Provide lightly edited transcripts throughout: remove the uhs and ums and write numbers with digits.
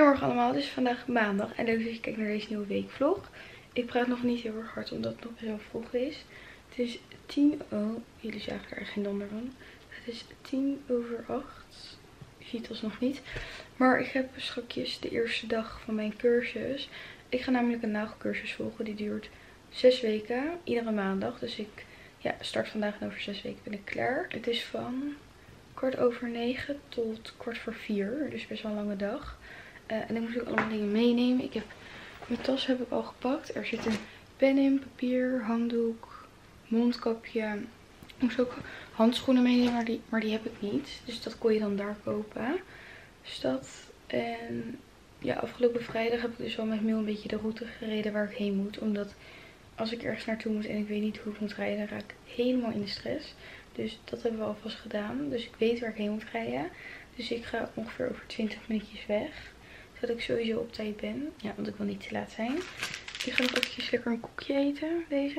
Goedemorgen allemaal, het is vandaag maandag en leuk dat je kijkt naar deze nieuwe weekvlog. Ik praat nog niet heel erg hard omdat het nog best wel vroeg is. Het is 10 oh, jullie zagen er geen donder van. Het is 7:50. Je ziet ons nog niet. Maar ik heb straks de eerste dag van mijn cursus. Ik ga namelijk een nagelcursus volgen, die duurt 6 weken, iedere maandag. Dus ik start vandaag en over 6 weken ben ik klaar. Het is van 9:15 tot 3:15, dus best wel een lange dag. En ik moet ook allemaal dingen meenemen. Mijn tas heb ik al gepakt. Er zit een pen in, papier, handdoek, mondkapje. Ik moest ook handschoenen meenemen, maar die heb ik niet. Dus dat kon je dan daar kopen. Dus dat. En ja, afgelopen vrijdag heb ik dus wel met Miel een beetje de route gereden waar ik heen moet. Omdat als ik ergens naartoe moet en ik weet niet hoe ik moet rijden, dan raak ik helemaal in de stress. Dus dat hebben we alvast gedaan. Dus ik weet waar ik heen moet rijden. Dus ik ga ongeveer over 20 minuutjes weg. Zodat ik sowieso op tijd ben. Ja, want ik wil niet te laat zijn. Ik ga nog eventjes lekker een koekje eten. Deze.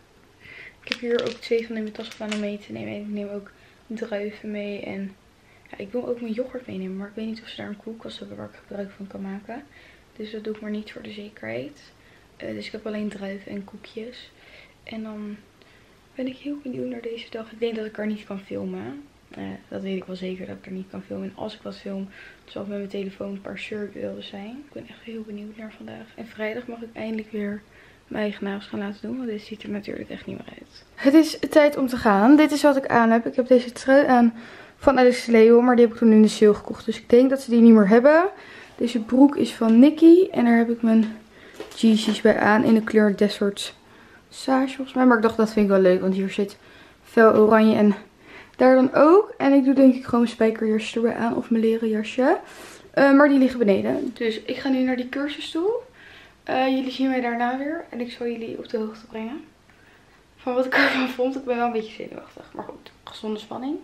Ik heb hier ook 2 van in mijn tas gedaan om mee te nemen. En ik neem ook druiven mee. En ja, ik wil ook mijn yoghurt meenemen. Maar ik weet niet of ze daar een koelkast hebben waar ik gebruik van kan maken. Dus dat doe ik maar niet voor de zekerheid. Dus ik heb alleen druiven en koekjes. En dan ben ik heel benieuwd naar deze dag. Ik denk dat ik er niet kan filmen. Dat weet ik wel zeker dat ik er niet kan filmen. En als ik wat film, dan zal ik met mijn telefoon een paar surbeelden zijn. Ik ben echt heel benieuwd naar vandaag. En vrijdag mag ik eindelijk weer mijn eigen nagels gaan laten doen. Want dit ziet er natuurlijk echt niet meer uit. Het is tijd om te gaan. Dit is wat ik aan heb. Ik heb deze trui aan van Alice Leo. Maar die heb ik toen in de sale gekocht. Dus ik denk dat ze die niet meer hebben. Deze broek is van Nicky. En daar heb ik mijn Yeezys bij aan. In de kleur Desert Sage volgens mij. Maar ik dacht dat vind ik wel leuk. Want hier zit fel oranje en daar dan ook. En ik doe denk ik gewoon mijn spijkerjasje erbij aan. Of mijn leren jasje. Maar die liggen beneden. Dus ik ga nu naar die cursus toe. Jullie zien mij daarna weer. En ik zal jullie op de hoogte brengen. Van wat ik ervan vond. Ik ben wel een beetje zenuwachtig. Maar goed, gezonde spanning.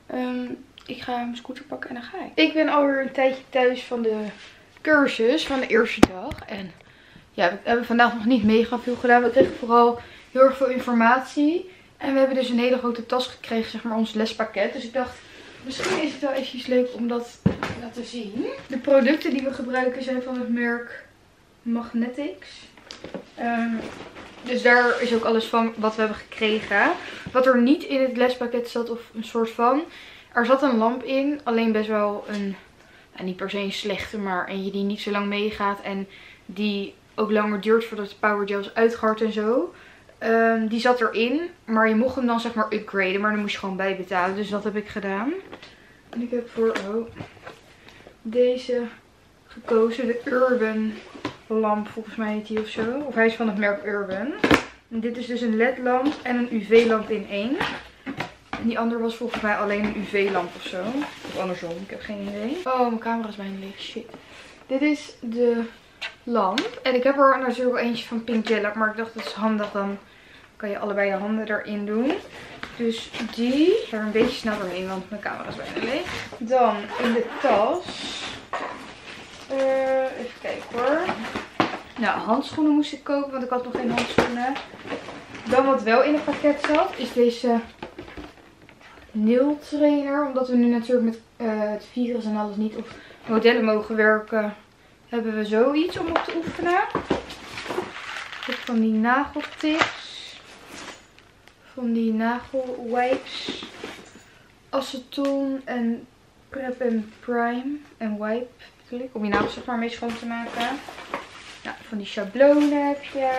Ik ga mijn scooter pakken en dan ga ik. Ik ben alweer een tijdje thuis van de cursus. Van de eerste dag. En ja, we hebben vandaag nog niet mega veel gedaan. We kregen vooral heel erg veel informatie. En we hebben dus een hele grote tas gekregen, zeg maar, ons lespakket. Dus ik dacht, misschien is het wel eventjes leuk om dat te laten zien. De producten die we gebruiken zijn van het merk Magnetics. Dus daar is ook alles van wat we hebben gekregen. Wat er niet in het lespakket zat, of een soort van. Er zat een lamp in, alleen best wel een, niet per se een slechte, maar eentje die niet zo lang meegaat. En die ook langer duurt voordat de power gels uitgart en zo. Die zat erin, maar je mocht hem dan zeg maar upgraden, maar dan moest je gewoon bijbetalen. Dus dat heb ik gedaan. En ik heb voor deze gekozen, de Urban lamp, volgens mij heet die of zo. Of hij is van het merk Urban. En dit is dus een LED lamp en een UV lamp in één. En die andere was volgens mij alleen een UV lamp of zo. Of andersom, ik heb geen idee. Oh, mijn camera is bijna leeg, shit. Dit is de lamp. En ik heb er natuurlijk wel eentje van Pink Jelly, maar ik dacht dat is handig, dan kan je allebei je handen erin doen. Dus die, ik ga er een beetje snel doorheen, want mijn camera is bijna leeg. Dan in de tas, even kijken hoor. Nou, handschoenen moest ik kopen, want ik had nog geen handschoenen. Dan wat wel in het pakket zat, is deze nail trainer. Omdat we nu natuurlijk met het virus en alles niet op modellen mogen werken, hebben we zoiets om op te oefenen. Ik heb van die nageltips. Van die nagelwipes. Aceton en Prep en Prime. En wipe bedoel ik. Om je nagels zeg maar mee schoon te maken. Nou, van die schablonen heb je.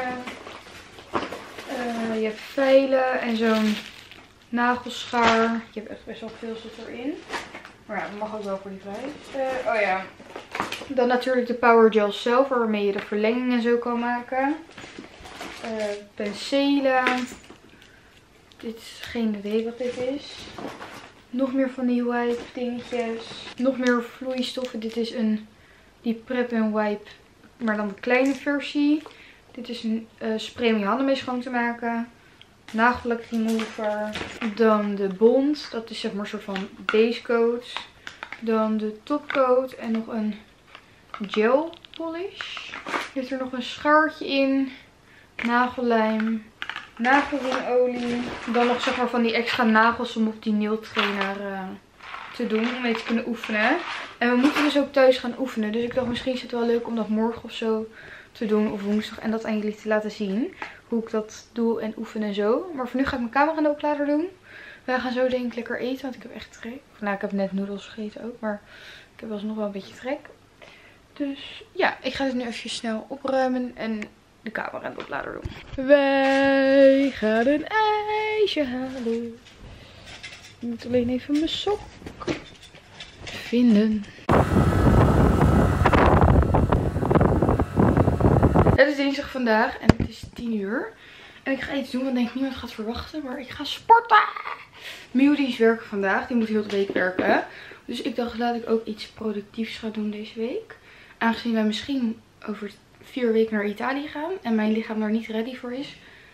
Je hebt vijlen en zo'n nagelschaar. Je hebt echt best wel veel zit erin. Maar ja, dat mag ook wel voor die prijs. Oh ja. Dan natuurlijk de power gel zelf, waarmee je de verlenging en zo kan maken. Penselen. Dit is geen idee wat dit is. Nog meer van die wipe dingetjes. Nog meer vloeistoffen. Dit is die Prep en Wipe, maar dan de kleine versie. Dit is een spray om je handen mee schoon te maken. Nagellak remover. Dan de Bond. Dat is zeg maar een soort van base coat. Dan de topcoat en nog een gel polish. Er zit er nog een schaartje in. Nagellijm. Nagelringolie. Dan nog zeg maar van die extra nagels om op die nail trainer te te doen om mee te kunnen oefenen. En we moeten dus ook thuis gaan oefenen. Dus ik dacht misschien is het wel leuk om dat morgen of zo te doen. Of woensdag. En dat aan jullie te laten zien. Hoe ik dat doe en oefen en zo. Maar voor nu ga ik mijn camera in de oplader doen. Wij gaan zo denk ik lekker eten. Want ik heb echt trek. Nou, ik heb net noedels gegeten ook. Maar ik heb alsnog wel een beetje trek. Dus ja, ik ga dit nu even snel opruimen. En de camera in de oplader doen. Wij gaan een ijsje halen. Ik moet alleen even mijn sok vinden. Het is dinsdag vandaag en het is 10 uur. En ik ga iets doen wat denk ik niemand gaat verwachten. Maar ik ga sporten. Miu die is werken vandaag. Die moet heel de week werken. Dus ik dacht laat ik ook iets productiefs gaan doen deze week. Aangezien wij misschien over 4 weken naar Italië gaan. En mijn lichaam daar niet ready voor is.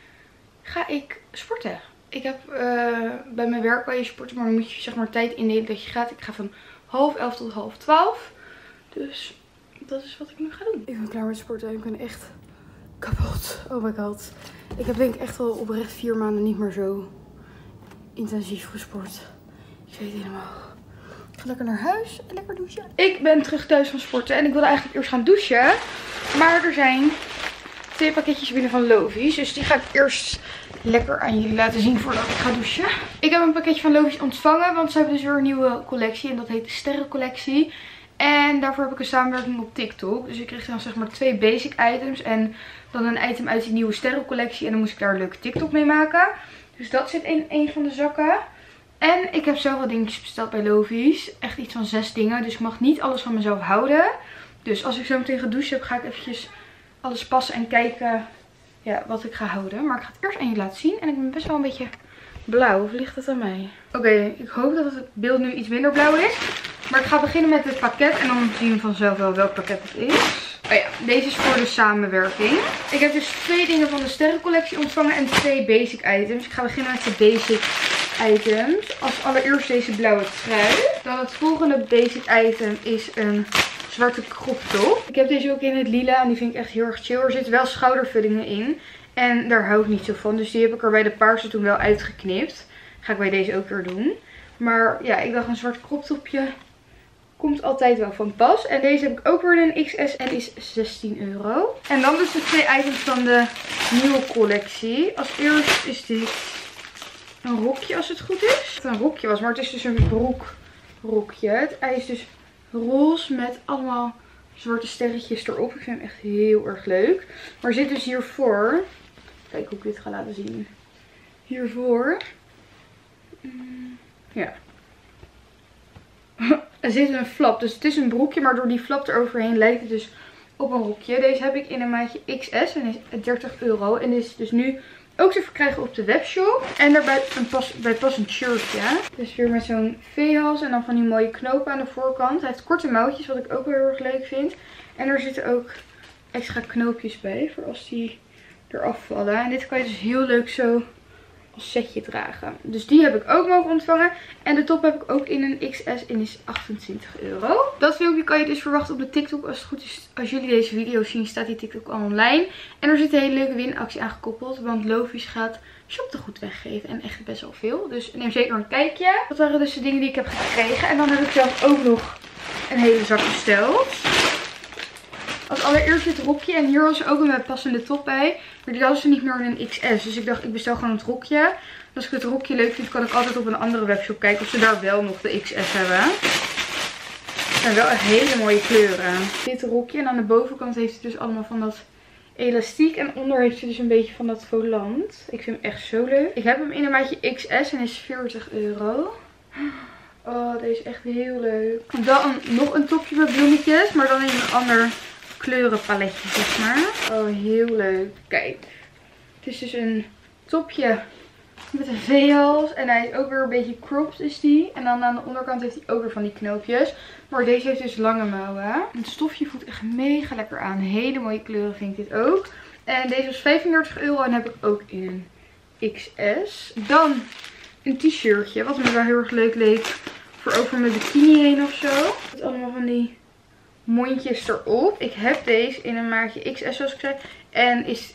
Ga ik sporten. Ik heb bij mijn werk kan je sporten, maar dan moet je zeg maar tijd indelen dat je gaat. Ik ga van 10:30 tot 11:30. Dus dat is wat ik nu ga doen. Ik ben klaar met sporten en ik ben echt kapot. Oh my god. Ik heb denk ik echt al oprecht 4 maanden niet meer zo intensief gesport. Ik weet het helemaal. Ik ga lekker naar huis en lekker douchen. Ik ben terug thuis van sporten en ik wilde eigenlijk eerst gaan douchen. Maar er zijn 2 pakketjes binnen van Lovies. Dus die ga ik eerst lekker aan jullie laten zien voordat ik ga douchen. Ik heb een pakketje van Lovies ontvangen. Want ze hebben dus weer een nieuwe collectie. En dat heet de Sterrencollectie. En daarvoor heb ik een samenwerking op TikTok. Dus ik kreeg dan zeg maar 2 basic items. En dan een item uit die nieuwe Sterrencollectie. En dan moest ik daar een leuke TikTok mee maken. Dus dat zit in een van de zakken. En ik heb zelf wat dingetjes besteld bij Lovies. Echt iets van 6 dingen. Dus ik mag niet alles van mezelf houden. Dus als ik zo meteen ga douchen heb, ga ik eventjes alles passen en kijken ja, wat ik ga houden. Maar ik ga het eerst aan je laten zien. En ik ben best wel een beetje blauw. Of ligt het aan mij? Oké, ik hoop dat het beeld nu iets minder blauw is. Maar ik ga beginnen met het pakket. En dan zien we vanzelf wel welk pakket het is. Oh ja, deze is voor de samenwerking. Ik heb dus 2 dingen van de Sterrencollectie ontvangen. En 2 basic items. Ik ga beginnen met de basic items. Als allereerst deze blauwe trui. Dan het volgende basic item is een zwarte crop top. Ik heb deze ook in het lila en die vind ik echt heel erg chill. Er zitten wel schoudervullingen in. En daar hou ik niet zo van. Dus die heb ik er bij de paarse toen wel uitgeknipt. Ga ik bij deze ook weer doen. Maar ja, ik dacht een zwart crop topje komt altijd wel van pas. En deze heb ik ook weer in een XS en is €16. En dan dus de 2 items van de nieuwe collectie. Als eerst is dit een rokje als het goed is. Het een rokje was, maar het is dus een broekrokje. Het ijs is dus roze met allemaal zwarte sterretjes erop. Ik vind hem echt heel erg leuk. Maar er zit dus hiervoor, kijk hoe ik dit ga laten zien. Hiervoor, ja, er zit een flap. Dus het is een broekje, maar door die flap eroverheen lijkt het dus op een rokje. Deze heb ik in een maatje XS en is €30. En is dus nu ook te verkrijgen op de webshop. En daarbij bij past een shirtje. Dus weer met zo'n V-hals en dan van die mooie knopen aan de voorkant. Hij heeft korte mouwtjes, wat ik ook wel heel erg leuk vind. En er zitten ook extra knoopjes bij voor als die eraf vallen. En dit kan je dus heel leuk zo als setje dragen. Dus die heb ik ook mogen ontvangen. En de top heb ik ook in een XS en is €28. Dat filmpje kan je dus verwachten op de TikTok. Als het goed is, als jullie deze video zien, staat die TikTok al online. En er zit een hele leuke winactie aan gekoppeld. Want Lovies gaat shoptegoed weggeven. En echt best wel veel. Dus neem zeker een kijkje. Dat waren dus de dingen die ik heb gekregen. En dan heb ik zelf ook nog een hele zak besteld. Als allereerst dit rokje. En hier was er ook een passende top bij. Maar die hadden ze niet meer in een XS. Dus ik dacht, ik bestel gewoon het rokje. En als ik het rokje leuk vind, kan ik altijd op een andere webshop kijken of ze daar wel nog de XS hebben. Het zijn wel echt hele mooie kleuren. Dit rokje. En aan de bovenkant heeft het dus allemaal van dat elastiek. En onder heeft het dus een beetje van dat volant. Ik vind hem echt zo leuk. Ik heb hem in een maatje XS en is €40. Oh, deze is echt heel leuk. Dan nog een topje met bloemetjes. Maar dan in een ander kleurenpaletje, zeg maar. Oh, heel leuk. Kijk. Het is dus een topje met een V-hals. En hij is ook weer een beetje cropped is die. En dan aan de onderkant heeft hij ook weer van die knoopjes. Maar deze heeft dus lange mouwen. Het stofje voelt echt mega lekker aan. Hele mooie kleuren vind ik dit ook. En deze was €35 en heb ik ook in een XS. Dan een t-shirtje. Wat me wel heel erg leuk leek. Voor over mijn bikini heen of zo. Met allemaal van die mondjes erop. Ik heb deze in een maatje XS zoals ik zei. En is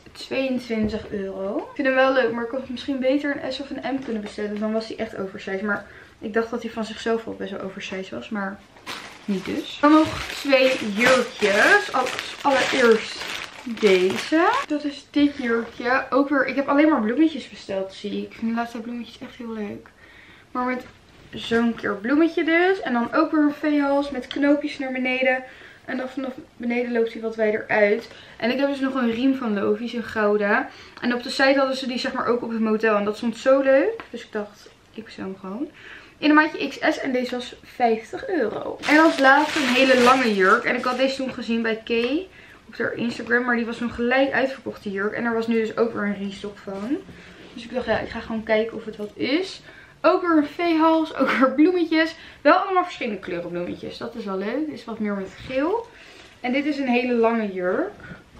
€22. Ik vind hem wel leuk, maar ik had misschien beter een S of een M kunnen bestellen. Dan was hij echt oversized. Maar Ik dacht dat hij van zichzelf al best wel oversized was, maar niet dus. Dan nog 2 jurkjes. Allereerst deze. Dat is dit jurkje. Ook weer, ik heb alleen maar bloemetjes besteld, zie ik. Ik vind de laatste bloemetjes echt heel leuk. Maar met zo'n keer bloemetje dus. En dan ook weer een V-hals met knoopjes naar beneden. En dan vanaf beneden loopt hij wat wijder uit. En ik heb dus nog een riem van Lovies, een gouden. En op de site hadden ze die zeg maar ook op het motel. En dat stond zo leuk. Dus ik dacht, ik bestel hem gewoon. In een maatje XS en deze was €50. En als laatste een hele lange jurk. En ik had deze toen gezien bij Kay op haar Instagram. Maar die was nog gelijk uitverkocht, die jurk. En er was nu dus ook weer een restock van. Dus ik dacht, ja, ik ga gewoon kijken of het wat is. Ook weer een V-hals, ook weer bloemetjes. Wel allemaal verschillende kleuren bloemetjes. Dat is wel leuk. Dit is wat meer met geel. En dit is een hele lange jurk.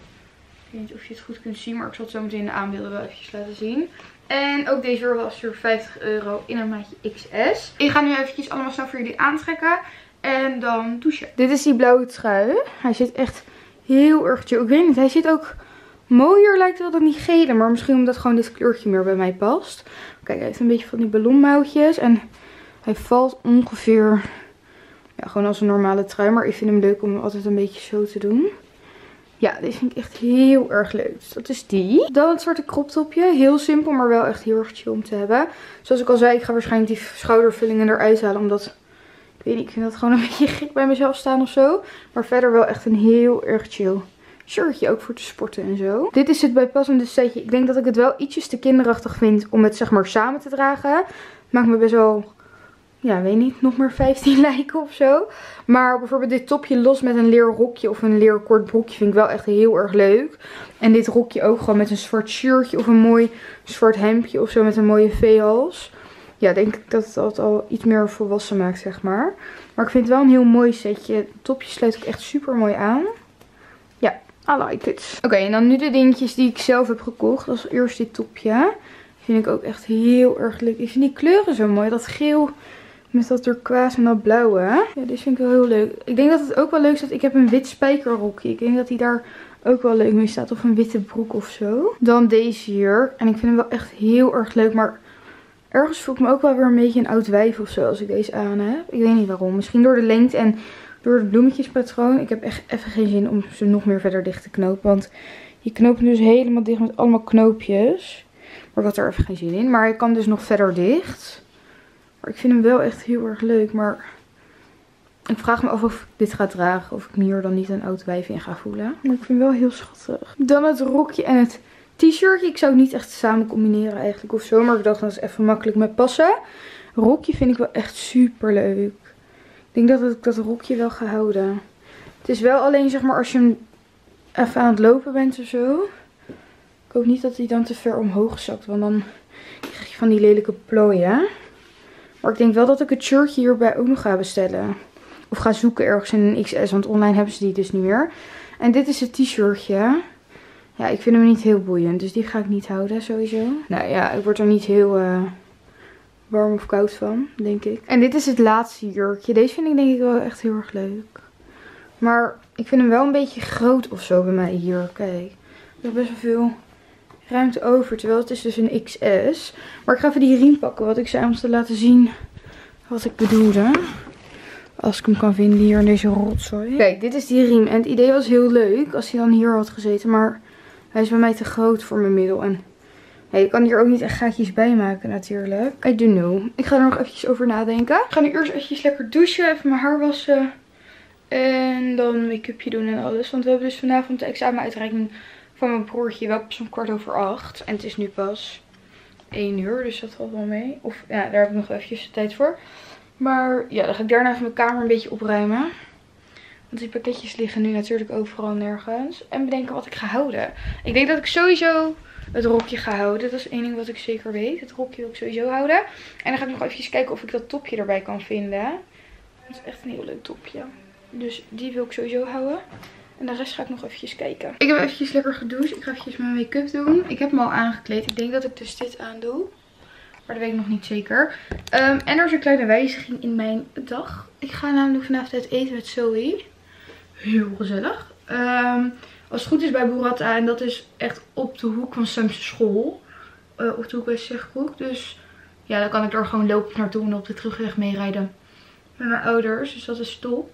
Ik weet niet of je het goed kunt zien, maar ik zal het zo meteen in de aanbeelden wel eventjes laten zien. En ook deze jurk was voor €50 in een maatje XS. Ik ga nu eventjes allemaal snel voor jullie aantrekken. En dan douchen. Dit is die blauwe trui. Hij zit echt heel erg chill. Ik weet niet, hij zit ook mooier lijkt wel dan die gele. Maar misschien omdat gewoon dit kleurtje meer bij mij past. Kijk, hij heeft een beetje van die ballonmouwtjes. En hij valt ongeveer ja, gewoon als een normale trui. Maar ik vind hem leuk om altijd een beetje zo te doen. Ja, deze vind ik echt heel erg leuk. Dus dat is die. Dan het zwarte crop topje. Heel simpel, maar wel echt heel erg chill om te hebben. Zoals ik al zei, ik ga waarschijnlijk die schoudervullingen eruit halen. Omdat, ik weet niet, ik vind dat gewoon een beetje gek bij mezelf staan of zo. Maar verder wel echt een heel erg chill shirtje, ook voor te sporten en zo. Dit is het bijpassende setje. Ik denk dat ik het wel ietsjes te kinderachtig vind om het zeg maar samen te dragen. Maakt me best wel, ja, weet niet, nog meer 15 lijken of zo. Maar bijvoorbeeld dit topje los met een leer rokje of een leer kort broekje vind ik wel echt heel erg leuk. En dit rokje ook gewoon met een zwart shirtje of een mooi zwart hemdje of zo met een mooie V-hals. Ja, denk ik dat het al iets meer volwassen maakt, zeg maar. Maar ik vind het wel een heel mooi setje. Het topje sluit ook echt super mooi aan. Ja, I like it. Oké, en dan nu de dingetjes die ik zelf heb gekocht. Als eerst dit topje. Vind ik ook echt heel erg leuk. Ik vind die kleuren zo mooi. Dat geel met dat turquoise en dat blauwe. Ja, dit vind ik wel heel leuk. Ik denk dat het ook wel leuk is dat ik heb een wit spijkerrokje. Ik denk dat die daar ook wel leuk mee staat. Of een witte broek of zo. Dan deze jurk. En ik vind hem wel echt heel erg leuk. Maar ergens voel ik me ook wel weer een beetje een oud wijf of zo als ik deze aan heb. Ik weet niet waarom. Misschien door de lengte en door het bloemetjespatroon. Ik heb echt even geen zin om ze nog meer verder dicht te knopen. Want je knoopt hem dus helemaal dicht met allemaal knoopjes. Maar ik had er even geen zin in. Maar hij kan dus nog verder dicht. Maar ik vind hem wel echt heel erg leuk. Maar ik vraag me af of ik dit ga dragen. Of ik me hier dan niet een oud wijf in ga voelen. Maar ik vind hem wel heel schattig. Dan het rokje en het t-shirtje. Ik zou het niet echt samen combineren eigenlijk of zo. Maar ik dacht dat is even makkelijk met passen. Rokje vind ik wel echt super leuk. Ik denk dat ik dat rokje wel ga houden. Het is wel alleen zeg maar als je hem even aan het lopen bent of zo. Ik hoop niet dat hij dan te ver omhoog zakt. Want dan krijg je van die lelijke plooien. Maar ik denk wel dat ik het shirtje hierbij ook nog ga bestellen. Of ga zoeken ergens in een XS. Want online hebben ze die dus niet meer. En dit is het t-shirtje. Ja, ik vind hem niet heel boeiend. Dus die ga ik niet houden sowieso. Nou ja, ik word er niet heel warm of koud van, denk ik. En dit is het laatste jurkje. Deze vind ik denk ik wel echt heel erg leuk. Maar ik vind hem wel een beetje groot of zo bij mij hier. Kijk, ik heb best wel veel ruimte over. Terwijl het is dus een XS. Maar ik ga even die riem pakken. Wat ik zei om te laten zien wat ik bedoelde. Als ik hem kan vinden hier in deze rotzooi. Kijk, dit is die riem. En het idee was heel leuk als hij dan hier had gezeten. Maar hij is bij mij te groot voor mijn middel. En ja, je kan hier ook niet echt gaatjes bij maken natuurlijk. I don't know. Ik ga er nog eventjes over nadenken. Ik ga nu eerst eventjes lekker douchen. Even mijn haar wassen. En dan een make-upje doen en alles. Want we hebben dus vanavond de examenuitreiking van mijn broertje. Wel pas om 7:15. En het is nu pas 1 uur. Dus dat valt wel mee. Of ja, daar heb ik nog eventjes de tijd voor. Maar ja, dan ga ik daarna even mijn kamer een beetje opruimen. Want die pakketjes liggen nu natuurlijk overal nergens. En bedenken wat ik ga houden. Ik denk dat ik sowieso het rokje ga houden. Dat is één ding wat ik zeker weet. Het rokje wil ik sowieso houden. En dan ga ik nog eventjes kijken of ik dat topje erbij kan vinden. Dat is echt een heel leuk topje. Dus die wil ik sowieso houden. En de rest ga ik nog eventjes kijken. Ik heb eventjes lekker gedoucht. Ik ga eventjes mijn make-up doen. Ik heb hem al aangekleed. Ik denk dat ik dus dit aandoe. Maar dat weet ik nog niet zeker. En er is een kleine wijziging in mijn dag. Ik ga namelijk vanavond uit eten met Zoe. Heel gezellig. Als het goed is bij Burrata. En dat is echt op de hoek van Sam's school. Op de hoek bij Zegkoek. Dus ja, dan kan ik er gewoon lopend naartoe en op de terugweg meerijden met mijn ouders. Dus dat is top.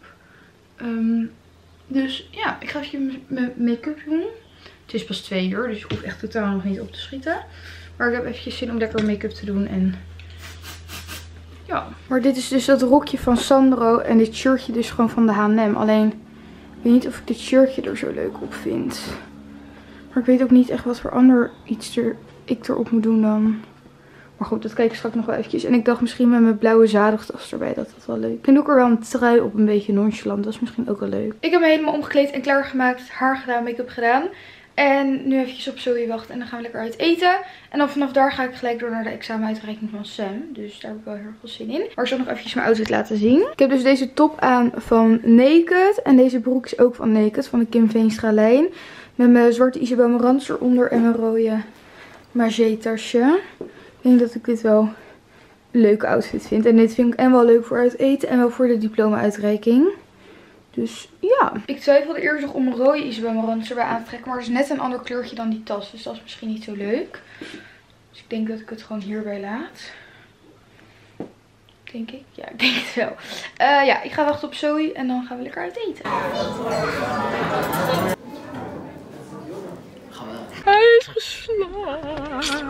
Dus ja, ik ga even mijn make-up doen. Het is pas 2 uur, dus ik hoef echt totaal nog niet op te schieten. Maar ik heb eventjes zin om lekker make-up te doen en ja. Maar dit is dus dat rokje van Sandro en dit shirtje dus gewoon van de H&M. Alleen, ik weet niet of ik dit shirtje er zo leuk op vind. Maar ik weet ook niet echt wat voor ander iets ik erop moet doen dan. Maar goed, dat kijk ik straks nog wel eventjes. En ik dacht misschien met mijn blauwe zadigtas erbij dat wel leuk. En doe ik er wel een trui op, een beetje nonchalant. Dat is misschien ook wel leuk. Ik heb me helemaal omgekleed en klaargemaakt. Haar gedaan, make-up gedaan. En nu eventjes op Zoe wachten en dan gaan we lekker uit eten. En dan vanaf daar ga ik gelijk door naar de examenuitreiking van Sam. Dus daar heb ik wel heel erg veel zin in. Maar ik zal nog eventjes mijn outfit laten zien. Ik heb dus deze top aan van Naked. En deze broek is ook van Naked, van de Kim Veenstra lijn. Met mijn zwarte Isabel Marantz eronder en mijn rode Margé tasje. Ik denk dat ik dit wel een leuke outfit vind. En dit vind ik en wel leuk voor uit eten en wel voor de diploma-uitreiking. Dus ja. Ik twijfelde eerst nog om een rode Isabel Marantz erbij aan te trekken. Maar het is net een ander kleurtje dan die tas. Dus dat is misschien niet zo leuk. Dus ik denk dat ik het gewoon hierbij laat. Denk ik. Ja, ik denk het wel. Ja, ik ga wachten op Zoe en dan gaan we lekker uit eten. Hij is geslagen.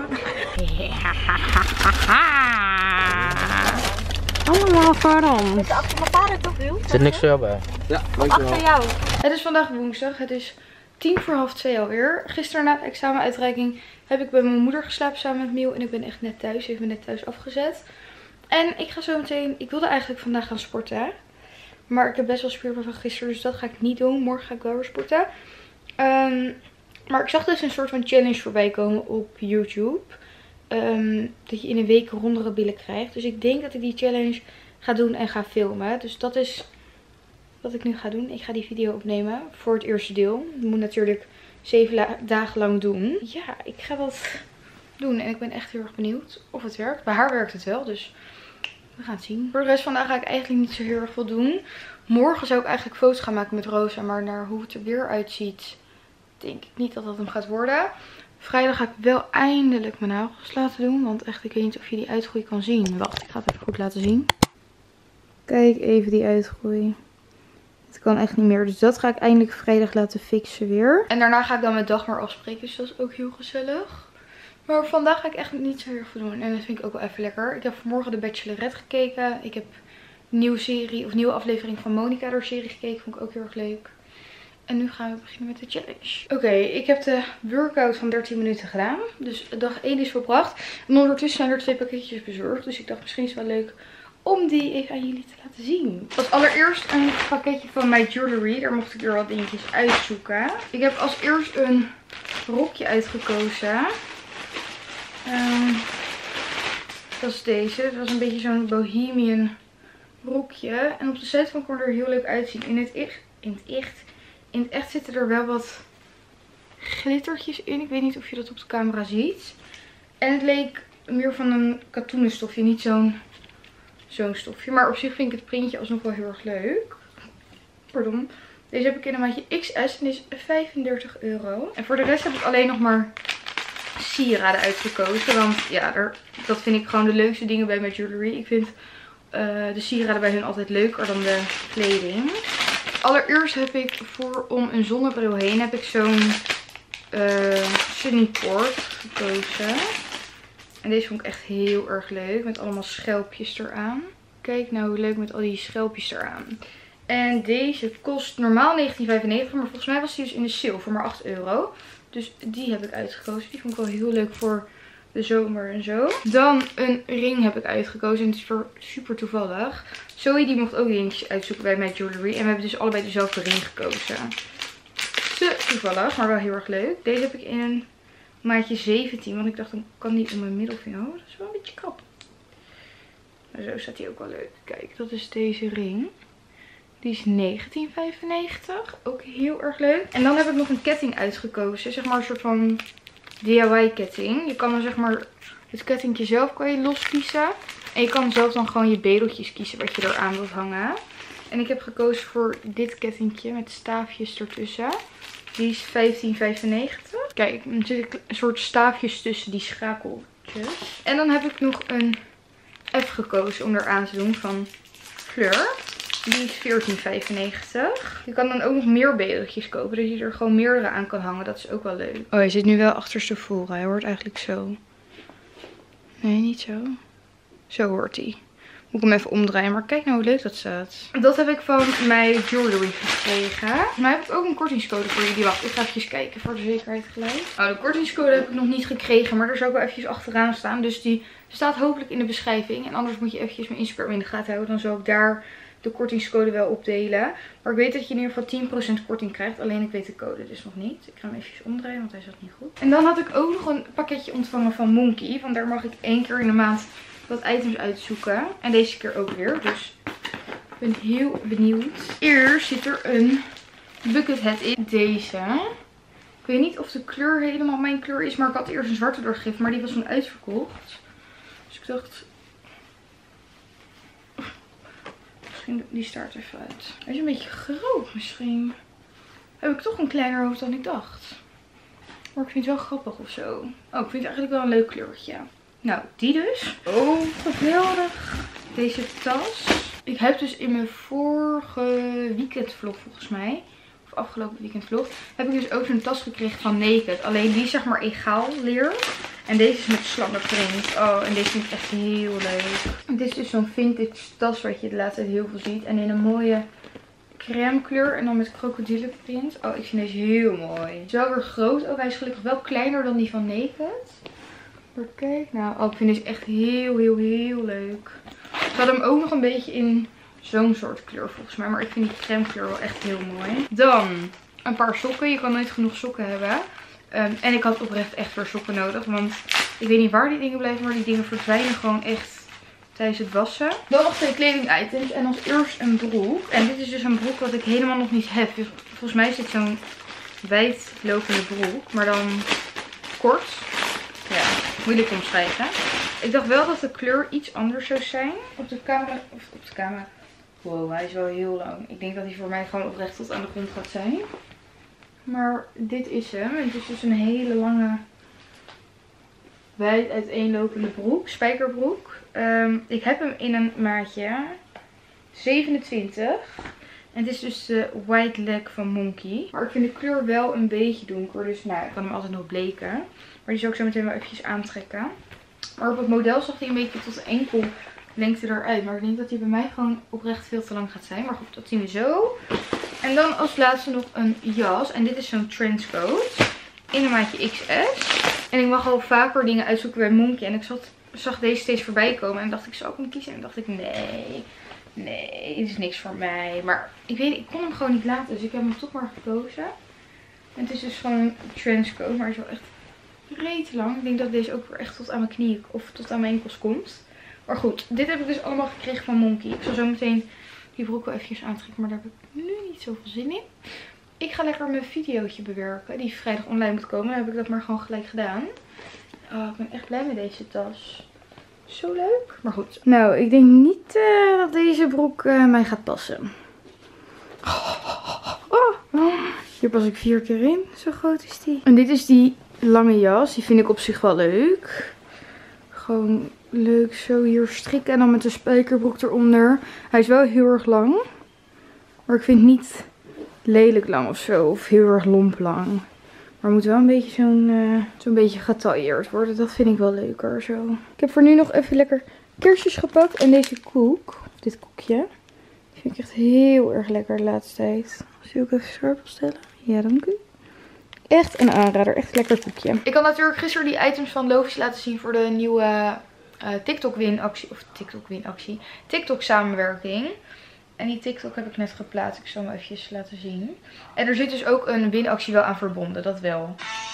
Allemaal waarom? Is achter mijn vader toch veel? Er zit niks voor jou bij. Ja, dankjewel. Achter jou. Het is vandaag woensdag. Het is 1:45 alweer. Gisteren na de examenuitreiking heb ik bij mijn moeder geslapen samen met Miel. En ik ben echt net thuis. Ze heeft me net thuis afgezet. En ik ga zo meteen... Ik wilde eigenlijk vandaag gaan sporten. Maar ik heb best wel spierpijn van gisteren. Dus dat ga ik niet doen. Morgen ga ik wel weer sporten. Maar ik zag dus een soort van challenge voorbij komen op YouTube. Dat je in een week rondere billen krijgt. Dus ik denk dat ik die challenge ga doen en ga filmen. Dus dat is wat ik nu ga doen. Ik ga die video opnemen voor het eerste deel. Ik moet natuurlijk 7 dagen lang doen. Ja, ik ga dat doen. En ik ben echt heel erg benieuwd of het werkt. Bij haar werkt het wel, dus we gaan het zien. Voor de rest van vandaag ga ik eigenlijk niet zo heel erg veel doen. Morgen zou ik eigenlijk foto's gaan maken met Rosa. Maar naar hoe het er weer uitziet, denk ik niet dat dat hem gaat worden. Vrijdag ga ik wel eindelijk mijn nagels laten doen. Want echt, ik weet niet of je die uitgroei kan zien. Wacht, ik ga het even goed laten zien. Kijk even die uitgroei. Het kan echt niet meer. Dus dat ga ik eindelijk vrijdag laten fixen weer. En daarna ga ik dan mijn dag maar afspreken. Dus dat is ook heel gezellig. Maar vandaag ga ik echt niet zo heel veel doen. En dat vind ik ook wel even lekker. Ik heb vanmorgen de Bachelorette gekeken. Ik heb een nieuwe aflevering van Monica door serie gekeken. Vond ik ook heel erg leuk. En nu gaan we beginnen met de challenge. Oké, ik heb de workout van 13 minuten gedaan. Dus dag 1 is volbracht. En ondertussen zijn er 2 pakketjes bezorgd. Dus ik dacht misschien is het wel leuk om die even aan jullie te laten zien. Als allereerst een pakketje van My Jewelry. Daar mocht ik er wat dingetjes uitzoeken. Ik heb als eerst een rokje uitgekozen. Dat is deze. Dat was een beetje zo'n bohemian rokje. En op de site van kon er heel leuk uitzien. In het echt zitten er wel wat glittertjes in. Ik weet niet of je dat op de camera ziet. En het leek meer van een katoenen stofje. Niet zo'n stofje. Maar op zich vind ik het printje alsnog wel heel erg leuk. Pardon. Deze heb ik in een maatje XS. En die is €35. En voor de rest heb ik alleen nog maar sieraden uitgekozen. Want ja, dat vind ik gewoon de leukste dingen bij mijn jewelry. Ik vind de sieraden bij hun altijd leuker dan de kleding. Allereerst heb ik om een zonnebril heen heb ik zo'n Sunny Port gekozen. En deze vond ik echt heel erg leuk. Met allemaal schelpjes eraan. Kijk nou hoe leuk met al die schelpjes eraan. En deze kost normaal €19,95. Maar volgens mij was die dus in de sale voor maar €8. Dus die heb ik uitgekozen. Die vond ik wel heel leuk voor de zomer en zo. Dan een ring heb ik uitgekozen. En het is super toevallig. Zoe die mocht ook dingetjes uitzoeken bij My Jewelry. En we hebben dus allebei dezelfde ring gekozen. Te toevallig, maar wel heel erg leuk. Deze heb ik in een maatje 17. Want ik dacht, dan kan die om mijn middelvinger. Oh, dat is wel een beetje krap. Maar zo staat die ook wel leuk. Kijk, dat is deze ring. Die is €19,95. Ook heel erg leuk. En dan heb ik nog een ketting uitgekozen. Zeg maar een soort van DIY ketting. Je kan dan zeg maar het kettingje zelf kan je loskiezen. En je kan zelf dan gewoon je bedeltjes kiezen wat je eraan wilt hangen. En ik heb gekozen voor dit kettingje met staafjes ertussen. Die is €15,95. Kijk, er zitten een soort staafjes tussen die schakeltjes. En dan heb ik nog een F gekozen om eraan te doen van kleur. Die is 14,95. Je kan dan ook nog meer bedeltjes kopen. Dat je er gewoon meerdere aan kan hangen. Dat is ook wel leuk. Oh, hij zit nu wel achterstevoren. Hij hoort eigenlijk zo. Nee, niet zo. Zo hoort hij. Moet ik hem even omdraaien. Maar kijk nou hoe leuk dat staat. Dat heb ik van mijn jewelry gekregen. Maar heb ik ook een kortingscode voor jullie. Wacht, ik ga even kijken voor de zekerheid gelijk. Oh, de kortingscode heb ik nog niet gekregen. Maar daar zou ik wel eventjes achteraan staan. Dus die staat hopelijk in de beschrijving. En anders moet je eventjes mijn Instagram in de gaten houden. Dan zal ik daar de kortingscode wel opdelen. Maar ik weet dat je in ieder geval 10% korting krijgt. Alleen ik weet de code dus nog niet. Ik ga hem eventjes omdraaien, want hij zat niet goed. En dan had ik ook nog een pakketje ontvangen van Monkey. Want daar mag ik 1 keer in de maand wat items uitzoeken. En deze keer ook weer. Dus ik ben heel benieuwd. Eerst zit er een bucket hat in. Deze. Ik weet niet of de kleur helemaal mijn kleur is. Maar ik had eerst een zwarte doorgegeven. Maar die was toen uitverkocht. Dus ik dacht... Die staart even uit. Hij is een beetje groot misschien. Heb ik toch een kleiner hoofd dan ik dacht. Maar ik vind het wel grappig of zo. Oh, ik vind het eigenlijk wel een leuk kleurtje. Nou, die dus. Oh, geweldig. Deze tas. Ik heb dus in mijn vorige weekendvlog volgens mij. Of afgelopen weekendvlog. Heb ik dus ook zo'n tas gekregen van Naked. Alleen die is zeg maar egaal leer. En deze is met slangenprint. Oh, en deze vind ik echt heel leuk. Dit is dus zo'n vintage tas wat je de laatste tijd heel veel ziet. En in een mooie crème kleur. En dan met krokodillenprint. Oh, ik vind deze heel mooi. Het is wel weer groot ook. Hij is gelukkig wel kleiner dan die van Naked. Maar kijk nou. Oh, ik vind deze echt heel leuk. Ik had hem ook nog een beetje in zo'n soort kleur volgens mij. Maar ik vind die crème kleur wel echt heel mooi. Dan een paar sokken. Je kan nooit genoeg sokken hebben. En ik had oprecht echt weer sokken nodig. Want ik weet niet waar die dingen blijven. Maar die dingen verdwijnen gewoon echt tijdens het wassen. Dan nog 2 kledingitems. En als eerst een broek. En dit is dus een broek wat ik helemaal nog niet heb. Dus volgens mij is dit zo'n wijdlopende broek. Maar dan kort. Ja, moeilijk omschrijven. Ik dacht wel dat de kleur iets anders zou zijn. Op de camera. Of op de camera. Wow, hij is wel heel lang. Ik denk dat hij voor mij gewoon oprecht tot aan de grond gaat zijn. Maar dit is hem. Het is dus een hele lange, wijd uiteenlopende broek. Spijkerbroek. Ik heb hem in een maatje 27. En het is dus de White Leg van Monkey. Maar ik vind de kleur wel een beetje donker. Dus nou, ik kan hem altijd nog bleken. Maar die zal ik zo meteen wel eventjes aantrekken. Maar op het model zag hij een beetje tot de enkellengte eruit. Maar ik denk dat hij bij mij gewoon oprecht veel te lang gaat zijn. Maar goed, dat zien we zo. En dan als laatste nog een jas. En dit is zo'n trenchcoat. In een maatje XS. En ik mag al vaker dingen uitzoeken bij Monkey. En ik zag deze steeds voorbij komen. En dacht ik, zou ik hem kiezen? En dacht ik, nee, dit is niks voor mij. Maar ik kon hem gewoon niet laten. Dus ik heb hem toch maar gekozen. En het is dus gewoon een trenchcoat. Maar hij is wel echt reet lang. Ik denk dat deze ook weer echt tot aan mijn knieën of tot aan mijn enkels komt. Maar goed, dit heb ik dus allemaal gekregen van Monkey. Ik zal zo meteen die broek wel eventjes aantrekken. Maar daar heb ik nu niet zoveel zin in. Ik ga lekker mijn videootje bewerken. Die vrijdag online moet komen. Dan heb ik dat maar gewoon gelijk gedaan. Oh, ik ben echt blij met deze tas. Zo leuk. Maar goed. Nou, ik denk niet dat deze broek mij gaat passen. Hier pas ik 4 keer in. Zo groot is die. En dit is die lange jas. Die vind ik op zich wel leuk. Gewoon leuk zo hier strikken. En dan met de spijkerbroek eronder. Hij is wel heel erg lang. Maar ik vind het niet lelijk lang of zo. Of heel erg lomp lang. Maar het moet wel een beetje zo'n beetje getailleerd worden. Dat vind ik wel leuker zo. Ik heb voor nu nog even lekker kerstjes gepakt. En deze koek. Dit koekje. Die vind ik echt heel erg lekker de laatste tijd. Zal ik ook even scherp opstellen? Ja, dank u. Echt een aanrader. Echt een lekker koekje. Ik had natuurlijk gisteren die items van Lovies laten zien voor de nieuwe TikTok winactie. Of TikTok winactie. TikTok samenwerking. En die TikTok heb ik net geplaatst. Ik zal hem eventjes laten zien. En er zit dus ook een winactie wel aan verbonden. Dat wel.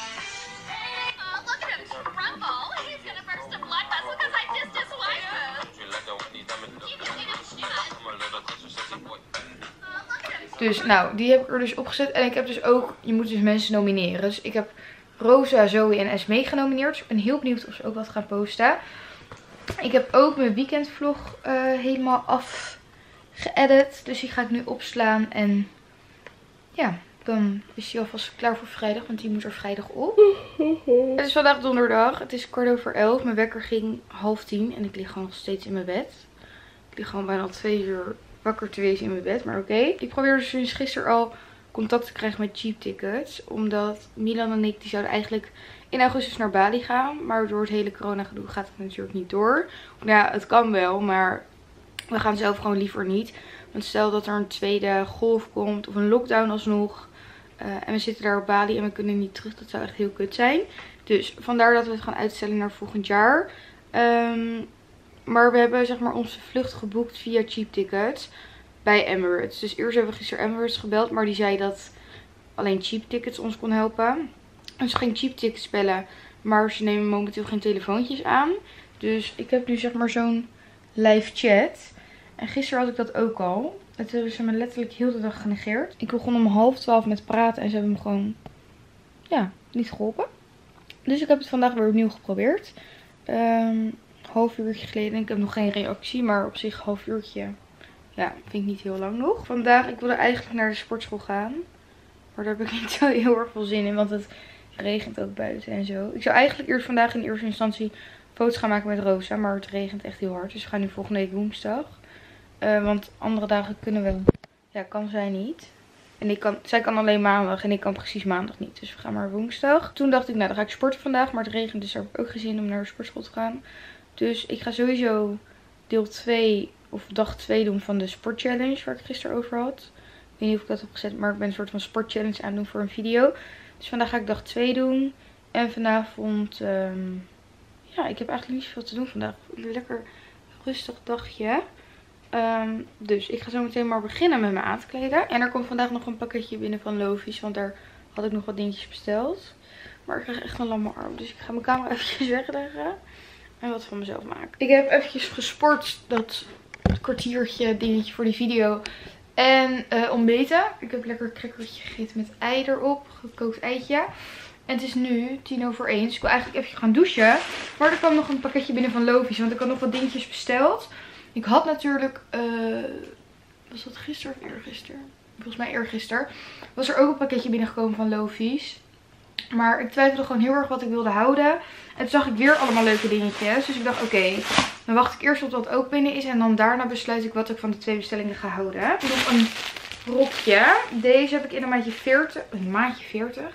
Dus nou, die heb ik er dus opgezet. En ik heb dus ook, je moet dus mensen nomineren. Dus ik heb Rosa, Zoe en Esmee genomineerd. Dus ik ben heel benieuwd of ze ook wat gaan posten. Ik heb ook mijn weekendvlog helemaal afgeëdit. Dus die ga ik nu opslaan. En ja, Dan is hij alvast klaar voor vrijdag, want die moet er vrijdag op. Het is vandaag donderdag. Het is 11:15. Mijn wekker ging 9:30 en ik lig gewoon nog steeds in mijn bed. Ik lig gewoon bijna al 2 uur wakker te wezen in mijn bed, maar oké. Ik probeerde dus sinds gisteren al contact te krijgen met Cheap Tickets. Omdat Milan en ik, die zouden eigenlijk in augustus naar Bali gaan. Maar door het hele corona gedoe gaat het natuurlijk niet door. Ja, het kan wel, maar we gaan zelf gewoon liever niet. Want stel dat er een tweede golf komt of een lockdown alsnog. En we zitten daar op Bali en we kunnen niet terug. Dat zou echt heel kut zijn. Dus vandaar dat we het gaan uitstellen naar volgend jaar. Maar we hebben zeg maar onze vlucht geboekt via Cheap Tickets bij Emirates. Dus eerst hebben we gisteren Emirates gebeld. Maar die zei dat alleen Cheap Tickets ons kon helpen. Dus ze ging Cheap Tickets bellen. Maar ze nemen momenteel geen telefoontjes aan. Dus ik heb nu zeg maar zo'n live chat. En gisteren had ik dat ook al. Het hebben ze me letterlijk heel de dag genegeerd. Ik begon om 11:30 met praten en ze hebben me gewoon, ja, niet geholpen. Dus ik heb het vandaag weer opnieuw geprobeerd. Half uurtje geleden. Ik heb nog geen reactie, maar op zich half uurtje, ja, vind ik niet heel lang nog. Vandaag, ik wilde eigenlijk naar de sportschool gaan. Maar daar heb ik niet zo heel erg veel zin in, want het regent ook buiten en zo. Ik zou eigenlijk eerst vandaag in eerste instantie foto's gaan maken met Rosa, maar het regent echt heel hard. Dus we gaan nu volgende week woensdag. Want andere dagen kunnen we, ja, kan zij niet. En zij kan alleen maandag en ik kan precies maandag niet. Dus we gaan maar woensdag. Toen dacht ik, nou dan ga ik sporten vandaag. Maar het regent, dus daar heb ik ook geen zin om naar de sportschool te gaan. Dus ik ga sowieso deel 2 of dag 2 doen van de sportchallenge waar ik gisteren over had. Ik weet niet of ik dat heb gezet, maar ik ben een soort van sportchallenge aan het doen voor een video. Dus vandaag ga ik dag 2 doen. En vanavond, ja, ik heb eigenlijk niet zoveel te doen vandaag. Een lekker rustig dagje. Dus ik ga zo meteen maar beginnen met me aan te kleden. En er komt vandaag nog een pakketje binnen van Lovies. Want daar had ik nog wat dingetjes besteld. Maar ik krijg echt een lamme arm. Dus ik ga mijn camera eventjes wegleggen. En wat van mezelf maken. Ik heb eventjes gesport. Dat kwartiertje dingetje voor die video. En ontbeten. Ik heb lekker een crackertje gegeten met ei erop. Gekookt eitje. En het is nu 1:10. Dus ik wil eigenlijk even gaan douchen. Maar er kwam nog een pakketje binnen van Lovies. Want ik had nog wat dingetjes besteld. Ik had natuurlijk, was dat gisteren of eergisteren? Volgens mij eergisteren. Was er ook een pakketje binnengekomen van Lovies. Maar ik twijfelde gewoon heel erg wat ik wilde houden. En toen zag ik weer allemaal leuke dingetjes. Dus ik dacht oké, dan wacht ik eerst tot dat ook binnen is. En dan daarna besluit ik wat ik van de 2 bestellingen ga houden. Ik heb nog een rokje. Deze heb ik in een maatje 40. Een maatje 40.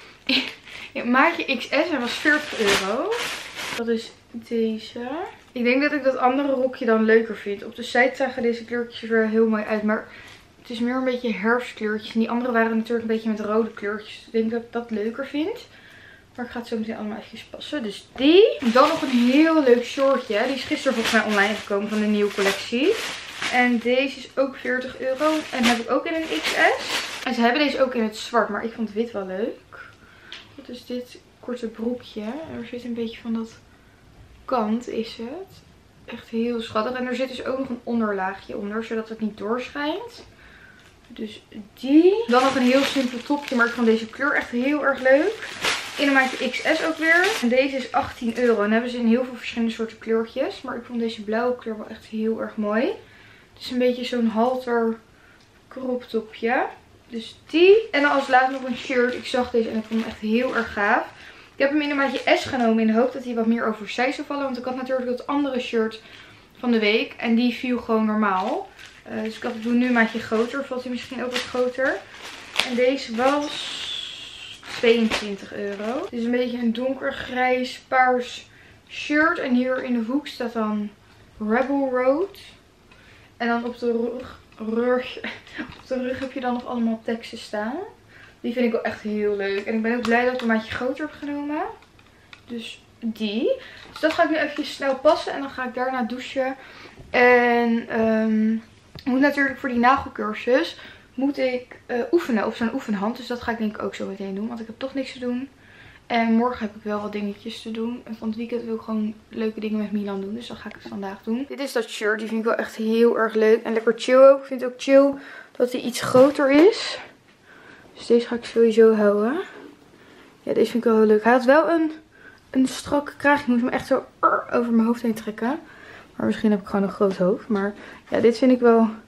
Een maatje XS en was €40. Dat is deze. Ik denk dat ik dat andere rokje dan leuker vind. Op de site zagen deze kleurtjes er heel mooi uit. Maar het is meer een beetje herfstkleurtjes. En die andere waren natuurlijk een beetje met rode kleurtjes. Ik denk dat ik dat leuker vind. Maar ik ga het zo meteen allemaal eventjes passen. Dus die. Dan nog een heel leuk shortje. Die is gisteren volgens mij online gekomen van de nieuwe collectie. En deze is ook €40. En heb ik ook in een XS. En ze hebben deze ook in het zwart. Maar ik vond wit wel leuk. Wat is dit korte broekje. Er zit een beetje van dat kant is het. Echt heel schattig. En er zit dus ook nog een onderlaagje onder. Zodat het niet doorschijnt. Dus die. Dan nog een heel simpel topje. Maar ik vond deze kleur echt heel erg leuk. In een maatje XS ook weer. En deze is €18. En dan hebben ze in heel veel verschillende soorten kleurtjes. Maar ik vond deze blauwe kleur wel echt heel erg mooi. Het is een beetje zo'n halter crop topje. Dus die. En dan als laatste nog een shirt. Ik zag deze en ik vond hem echt heel erg gaaf. Ik heb hem in een maatje S genomen in de hoop dat hij wat meer oversized zou vallen. Want ik had natuurlijk dat andere shirt van de week. En die viel gewoon normaal. Dus ik doe nu een maatje groter. Valt hij misschien ook wat groter. En deze was €22. Het is een beetje een donkergrijs paars shirt. En hier in de hoek staat dan Rebel Road. En dan op de rug heb je dan nog allemaal teksten staan. Die vind ik wel echt heel leuk. En ik ben ook blij dat ik een maatje groter heb genomen. Dus die. Dus dat ga ik nu even snel passen. En dan ga ik daarna douchen. En ik moet natuurlijk voor die nagelcursus moet ik oefenen op zo'n oefenhand. Dus dat ga ik denk ik ook zo meteen doen. Want ik heb toch niks te doen. En morgen heb ik wel wat dingetjes te doen. En van het weekend wil ik gewoon leuke dingen met Milan doen. Dus dan ga ik het vandaag doen. Dit is dat shirt. Die vind ik wel echt heel erg leuk. En lekker chill ook. Ik vind het ook chill dat hij iets groter is. Dus deze ga ik sowieso houden. Ja, deze vind ik wel heel leuk. Hij had wel een strakke kraag. Ik moest hem echt zo over mijn hoofd heen trekken. Maar misschien heb ik gewoon een groot hoofd. Maar ja, dit vind ik wel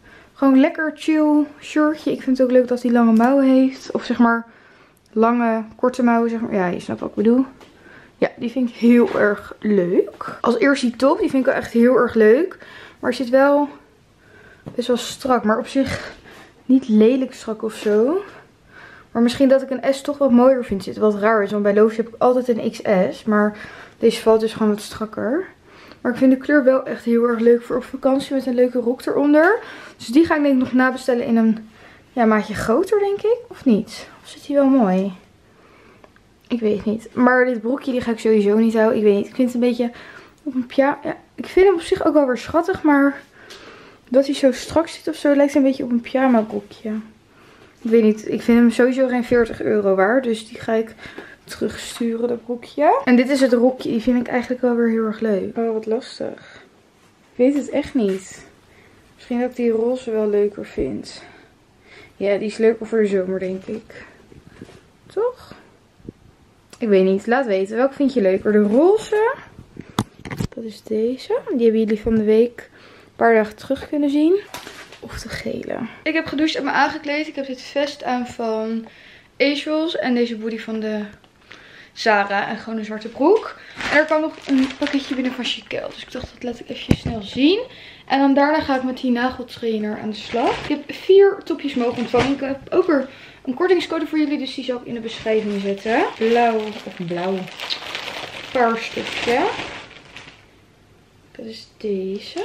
Gewoon lekker chill shirtje. Ik vind het ook leuk dat hij lange mouwen heeft. Of zeg maar lange, korte mouwen. Zeg maar. Ja, je snapt wat ik bedoel. Ja, die vind ik heel erg leuk. Als eerst die top. Die vind ik wel echt heel erg leuk. Maar hij zit wel best wel strak. Maar op zich niet lelijk strak of zo. Maar misschien dat ik een S toch wat mooier vind zitten. Wat raar is. Want bij Loofje heb ik altijd een XS. Maar deze valt dus gewoon wat strakker. Maar ik vind de kleur wel echt heel erg leuk voor op vakantie. Met een leuke rok eronder. Dus die ga ik denk ik nog nabestellen in een maatje groter denk ik. Of niet? Of zit die wel mooi? Ik weet het niet. Maar dit broekje die ga ik sowieso niet houden. Ik weet niet. Ik vind het een beetje op een pyjama. Ja, ik vind hem op zich ook wel weer schattig. Maar dat hij zo strak zit of zo lijkt een beetje op een pyjama broekje. Ik weet niet. Ik vind hem sowieso geen 40 euro waard. Dus die ga ik terugsturen, dat broekje. En dit is het rokje. Die vind ik eigenlijk wel weer heel erg leuk. Oh, wat lastig. Ik weet het echt niet. Misschien dat ik die roze wel leuker vind. Ja, die is leuker voor de zomer, denk ik. Toch? Ik weet niet. Laat weten. Welke vind je leuker? De roze. Dat is deze. Die hebben jullie van de week een paar dagen terug kunnen zien. Of de gele. Ik heb gedoucht en me aangekleed. Ik heb dit vest aan van Ace en deze body van de Zara. En gewoon een zwarte broek. En er kwam nog een pakketje binnen van Chiquel. Dus ik dacht, dat laat ik even snel zien. En dan daarna ga ik met die nageltrainer aan de slag. Ik heb 4 topjes mogen ontvangen. Ik heb ook weer een kortingscode voor jullie. Dus die zal ik in de beschrijving zetten. Blauw. Paars stofje. Dat is deze.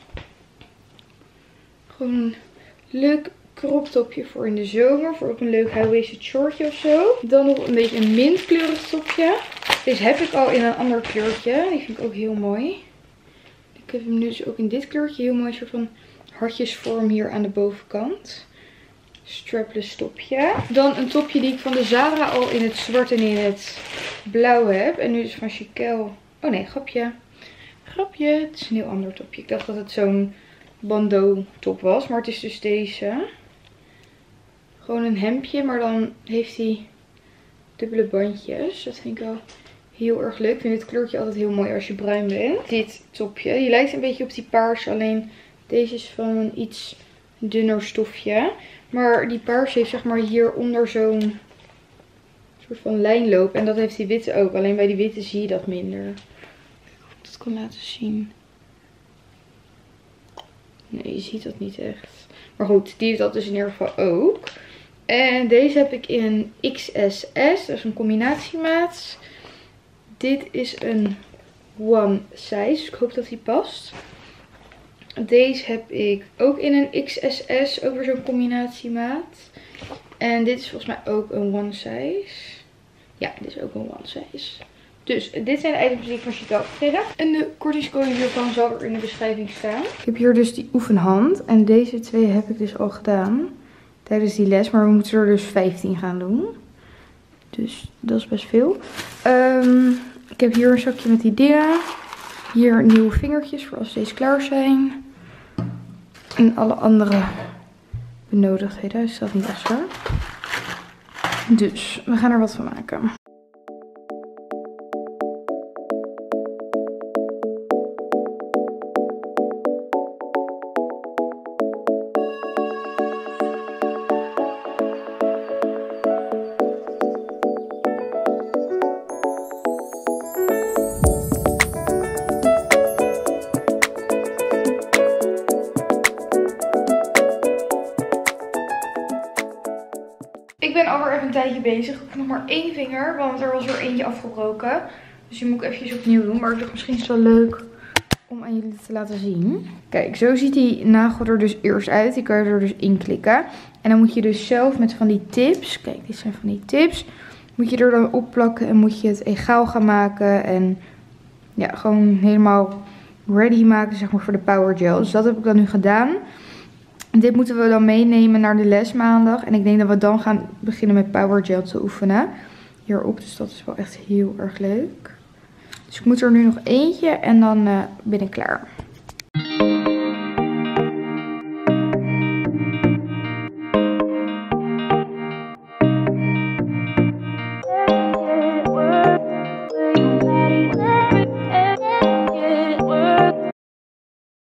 Gewoon een leuk crop topje voor in de zomer. Voor ook een leuk high-waisted shortje of zo. Dan nog een beetje een mintkleurig topje. Deze heb ik al in een ander kleurtje. Die vind ik ook heel mooi. Ik heb hem nu dus ook in dit kleurtje. Heel mooi soort van hartjesvorm hier aan de bovenkant. Strapless topje. Dan een topje die ik van de Zara al in het zwart en in het blauw heb. En nu dus van Chiquel. Oh nee, grapje. Het is een heel ander topje. Ik dacht dat het zo'n bandeau top was. Maar het is dus deze. Gewoon een hemdje. Maar dan heeft hij dubbele bandjes. Dat vind ik wel heel erg leuk. Ik vind dit kleurtje altijd heel mooi als je bruin bent. Dit topje. Die lijkt een beetje op die paars. Alleen deze is van een iets dunner stofje. Maar die paars heeft zeg maar hieronder zo'n soort van lijnloop. En dat heeft die witte ook. Alleen bij die witte zie je dat minder. Of ik dat kan laten zien. Nee, je ziet dat niet echt. Maar goed, die heeft dat dus in ieder geval ook. En deze heb ik in een XSS. Dat is een combinatiemaat. Dit is een one size. Dus ik hoop dat die past. Deze heb ik ook in een XSS. Ook weer zo'n combinatiemaat. En dit is volgens mij ook een one size. Ja, dit is ook een one size. Dus dit zijn de items die ik van Chiquel heb gekregen. En de kortingscode hiervan zal er in de beschrijving staan. Ik heb hier dus die oefenhand. En deze 2 heb ik dus al gedaan tijdens die les. Maar we moeten er dus 15 gaan doen. Dus dat is best veel. Ik heb hier een zakje met die dingen. Hier nieuwe vingertjes voor als deze klaar zijn. En alle andere benodigdheden. Dus dat niet extra. Dus we gaan er wat van maken. Ik ben alweer even een tijdje bezig. Ik heb nog maar 1 vinger, want er was er eentje afgebroken. Dus die moet ik eventjes opnieuw doen. Maar ik dacht misschien is het wel leuk om aan jullie te laten zien. Kijk, zo ziet die nagel er dus eerst uit. Die kan je er dus in klikken. En dan moet je dus zelf met van die tips. Kijk, dit zijn van die tips. Moet je er dan op plakken en moet je het egaal gaan maken. En ja, gewoon helemaal ready maken zeg maar voor de power gel. Dus dat heb ik dan nu gedaan. Dit moeten we dan meenemen naar de les maandag. En ik denk dat we dan gaan beginnen met power gel te oefenen. Hierop. Dus dat is wel echt heel erg leuk. Dus ik moet er nu nog eentje en dan ben ik klaar.